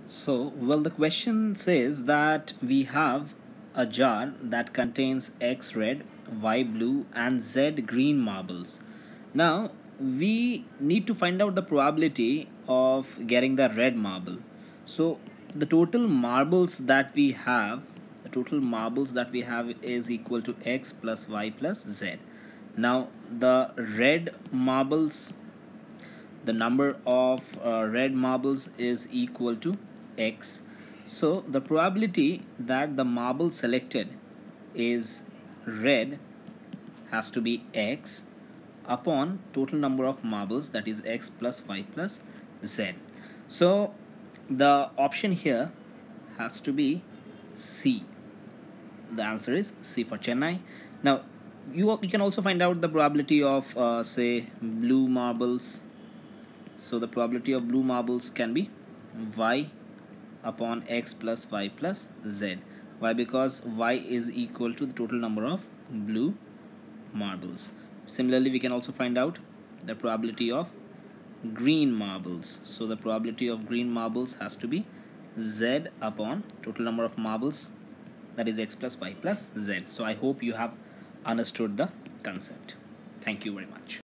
The question says that we have a jar that contains X red, Y blue, and Z green marbles. Now, we need to find out the probability of getting the red marble. So, the total marbles that we have, is equal to X plus Y plus Z. Now, the number of red marbles is equal to X. So the probability that the marble selected is red has to be X upon total number of marbles, that is X plus Y plus Z. So the option here has to be C. The answer is C for Chennai. Now you can also find out the probability of say blue marbles. So the probability of blue marbles can be Y upon X plus Y plus Z. Why? Because Y is equal to the total number of blue marbles. Similarly, we can also find out the probability of green marbles. So the probability of green marbles has to be Z upon total number of marbles, that is X plus Y plus Z. So I hope you have understood the concept. Thank you very much.